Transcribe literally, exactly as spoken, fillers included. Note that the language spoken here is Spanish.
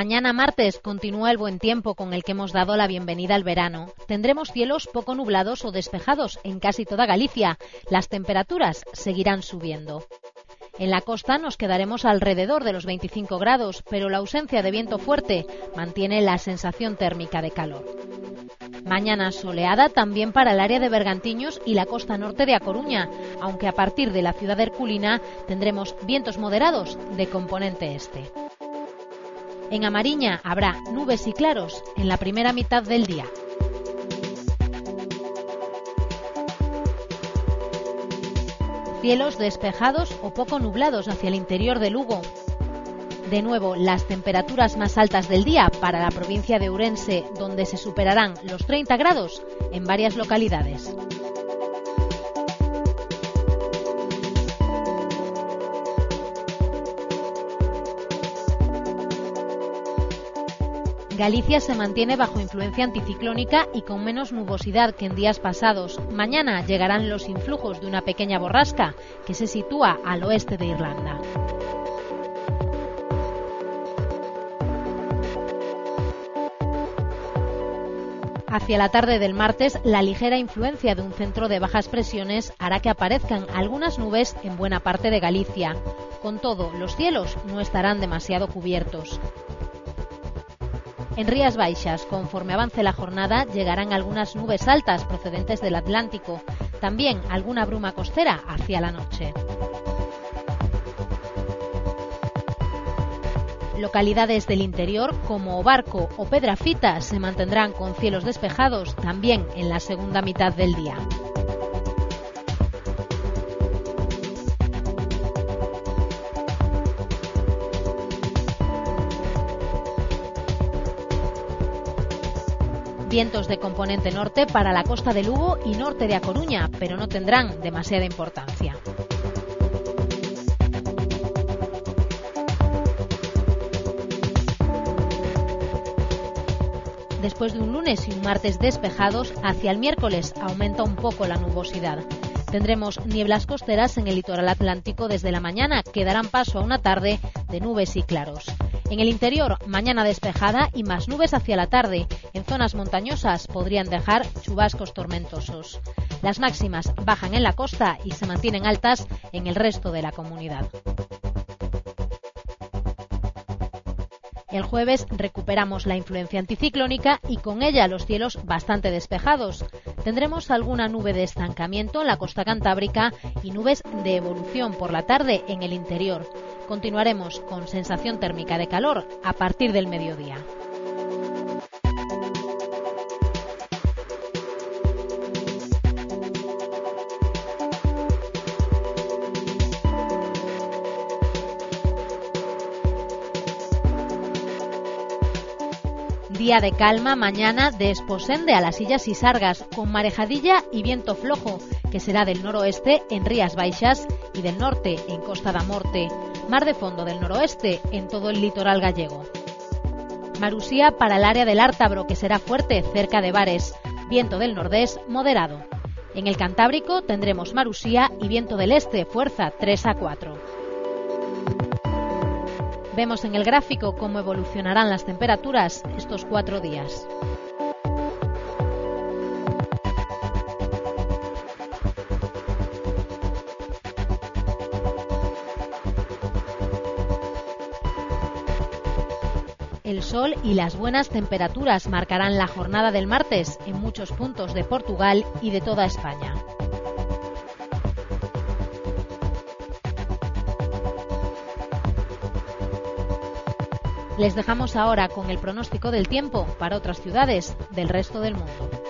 Mañana martes continúa el buen tiempo con el que hemos dado la bienvenida al verano. Tendremos cielos poco nublados o despejados en casi toda Galicia. Las temperaturas seguirán subiendo. En la costa nos quedaremos alrededor de los veinticinco grados, pero la ausencia de viento fuerte mantiene la sensación térmica de calor. Mañana soleada también para el área de Bergantiños y la costa norte de A Coruña, aunque a partir de la ciudad herculina tendremos vientos moderados de componente este. En A Mariña habrá nubes y claros en la primera mitad del día. Cielos despejados o poco nublados hacia el interior de Lugo. De nuevo, las temperaturas más altas del día para la provincia de Ourense, donde se superarán los treinta grados en varias localidades. Galicia se mantiene bajo influencia anticiclónica y con menos nubosidad que en días pasados. Mañana llegarán los influjos de una pequeña borrasca que se sitúa al oeste de Irlanda. Hacia la tarde del martes, la ligera influencia de un centro de bajas presiones hará que aparezcan algunas nubes en buena parte de Galicia. Con todo, los cielos no estarán demasiado cubiertos. En Rías Baixas, conforme avance la jornada, llegarán algunas nubes altas procedentes del Atlántico, también alguna bruma costera hacia la noche. Localidades del interior como O Barco o Pedrafita se mantendrán con cielos despejados también en la segunda mitad del día. Vientos de componente norte para la costa de Lugo y norte de A Coruña, pero no tendrán demasiada importancia. Después de un lunes y un martes despejados, hacia el miércoles aumenta un poco la nubosidad. Tendremos nieblas costeras en el litoral atlántico desde la mañana, que darán paso a una tarde de nubes y claros. En el interior, mañana despejada y más nubes hacia la tarde. En zonas montañosas podrían dejar chubascos tormentosos. Las máximas bajan en la costa y se mantienen altas en el resto de la comunidad. El jueves recuperamos la influencia anticiclónica y con ella los cielos bastante despejados. Tendremos alguna nube de estancamiento en la costa cantábrica y nubes de evolución por la tarde en el interior. Continuaremos con sensación térmica de calor a partir del mediodía. Día de calma mañana de Esposende a las Illas y Sargas, con marejadilla y viento flojo, que será del noroeste en Rías Baixas y del norte en Costa da Morte. Mar de fondo del noroeste en todo el litoral gallego. Marusía para el área del Ártabro, que será fuerte cerca de Bares. Viento del nordés moderado. En el Cantábrico tendremos marusía y viento del este, fuerza tres a cuatro. Vemos en el gráfico cómo evolucionarán las temperaturas estos cuatro días. El sol y las buenas temperaturas marcarán la jornada del martes en muchos puntos de Portugal y de toda España. Les dejamos ahora con el pronóstico del tiempo para otras ciudades del resto del mundo.